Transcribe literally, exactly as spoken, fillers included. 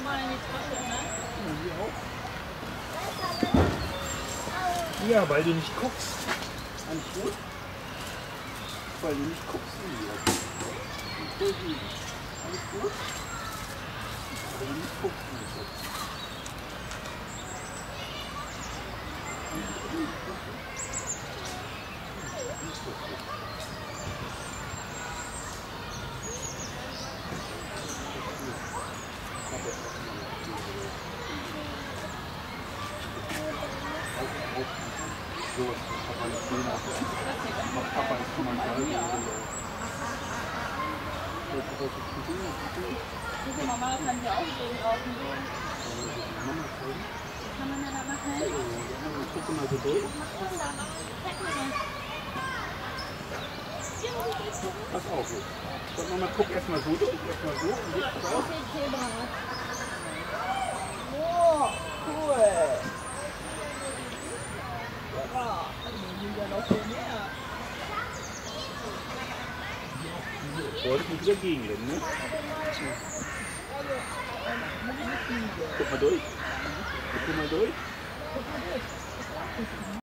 mal in die Tasche, ne? Ja, hier auch. Ja, weil du nicht guckst. Alles gut? Weil du nicht guckst. Alles gut? Weil du nicht guckst. So, Papa ist Trainer. Papa ist Kommandant. Diese Mama kann ja auch stehen draußen. Kann man ja da machen? Guck mal so durch. Pass auf. So, Mama, guck erstmal so durch. Erstmal so. Und jetzt pass auf. Oh, cool. Ja, ja noch viel mehr. Wolltest nicht wieder gegenrennen, ne? Guck mal durch. Guck mal durch.